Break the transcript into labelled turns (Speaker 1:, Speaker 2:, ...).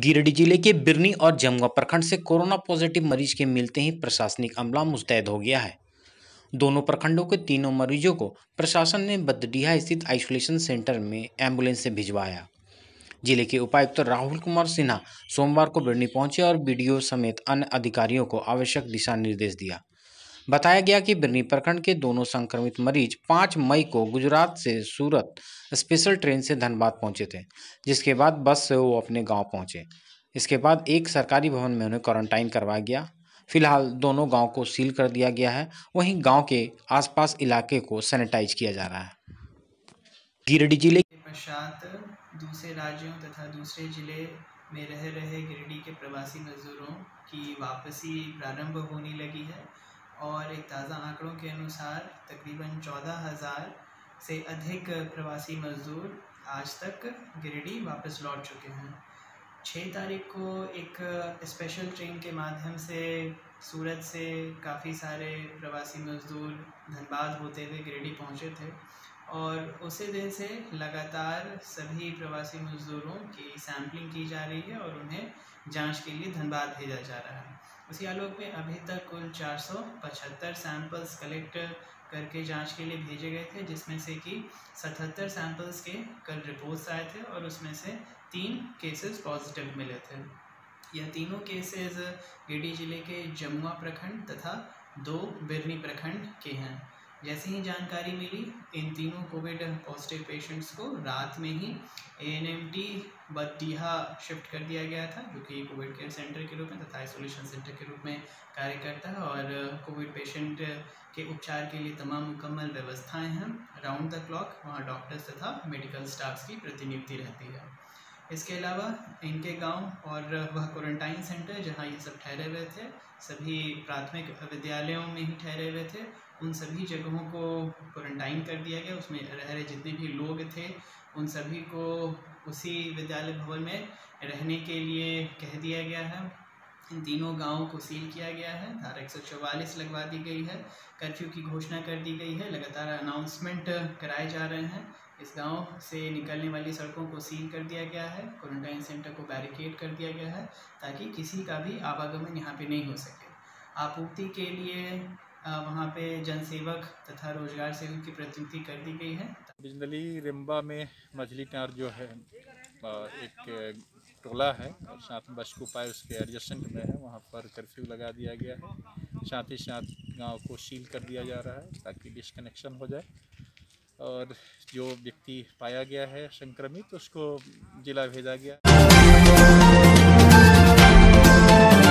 Speaker 1: गिरिडीह जिले के बिरनी और जमुआ प्रखंड से कोरोना पॉजिटिव मरीज के मिलते ही प्रशासनिक अमला मुस्तैद हो गया है। दोनों प्रखंडों के तीनों मरीजों को प्रशासन ने बदडीहा स्थित आइसोलेशन सेंटर में एम्बुलेंस से भिजवाया। जिले के उपायुक्त राहुल कुमार सिन्हा सोमवार को बिरनी पहुंचे और बीडीओ समेत अन्य अधिकारियों को आवश्यक दिशा निर्देश दिया। बताया गया कि बिरनी प्रखंड के दोनों संक्रमित मरीज 5 मई को गुजरात से सूरत स्पेशल ट्रेन से धनबाद पहुंचे थे, जिसके बाद बस से वो अपने गांव पहुंचे। इसके बाद एक सरकारी भवन में उन्हें क्वारंटाइन करवाया गया। फिलहाल दोनों गांव को सील कर दिया गया है, वहीं गांव के आसपास इलाके को सैनिटाइज किया जा रहा है। गिरिडीह जिले
Speaker 2: के पश्चात दूसरे राज्यों तथा दूसरे जिले में रह रहे गिरिडीह के प्रवासी मजदूरों की वापसी प्रारंभ होने लगी है और एक ताज़ा आंकड़ों के अनुसार तकरीबन 14,000 से अधिक प्रवासी मजदूर आज तक गिरिडीह वापस लौट चुके हैं। 6 तारीख को एक स्पेशल ट्रेन के माध्यम से सूरत से काफ़ी सारे प्रवासी मजदूर धनबाद होते हुए गिरिडीह पहुंचे थे और उसी दिन से लगातार सभी प्रवासी मजदूरों की सैम्पलिंग की जा रही है और उन्हें जांच के लिए धनबाद भेजा जा रहा है। उसी आलोक में अभी तक कुल 475 सैंपल्स कलेक्ट करके जांच के लिए भेजे गए थे, जिसमें से कि 77 सैंपल्स के कल रिपोर्ट्स आए थे और उसमें से 3 केसेस पॉजिटिव मिले थे। यह तीनों केसेस गिरिडीह जिले के जमुआ प्रखंड तथा 2 बिरनी प्रखंड के हैं। जैसे ही जानकारी मिली, इन तीनों कोविड पॉजिटिव पेशेंट्स को रात में ही ANMT बदडीहा शिफ्ट कर दिया गया था, जो कि कोविड केयर सेंटर के रूप में तथा आइसोलेशन सेंटर के रूप में कार्य करता है और कोविड पेशेंट के उपचार के लिए तमाम मुकम्मल व्यवस्थाएं हैं। राउंड द क्लॉक वहाँ डॉक्टर्स तथा मेडिकल स्टाफ्स की प्रतिनियुक्ति रहती है। इसके अलावा इनके गांव और वह क्वारंटाइन सेंटर जहां ये सब ठहरे हुए थे, सभी प्राथमिक विद्यालयों में ही ठहरे हुए थे, उन सभी जगहों को क्वारंटाइन कर दिया गया। उसमें रह रहे जितने भी लोग थे उन सभी को उसी विद्यालय भवन में रहने के लिए कह दिया गया है। इन तीनों गांवों को सील किया गया है, धारा 144 लगवा दी गई है, कर्फ्यू की घोषणा कर दी गई है, लगातार अनाउंसमेंट कराए जा रहे हैं। इस गांव से निकलने वाली सड़कों को सील कर दिया गया है, क्वारंटाइन सेंटर को बैरिकेड कर दिया गया है ताकि किसी का भी आवागमन यहाँ पे नहीं हो सके। आपूर्ति के लिए वहाँ पे जनसेवक तथा रोजगार सेवक की प्रतिनियुक्ति कर दी गई है।
Speaker 3: बिजनली रिम्बा में मछली टार जो है एक टोला है और साथ में बशकू पाए उसके एडजस्टेंट में है, वहाँ पर कर्फ्यू लगा दिया गया है। साथ ही साथ गांव को सील कर दिया जा रहा है ताकि डिस्कनेक्शन हो जाए और जो व्यक्ति पाया गया है संक्रमित उसको जिला भेजा गया।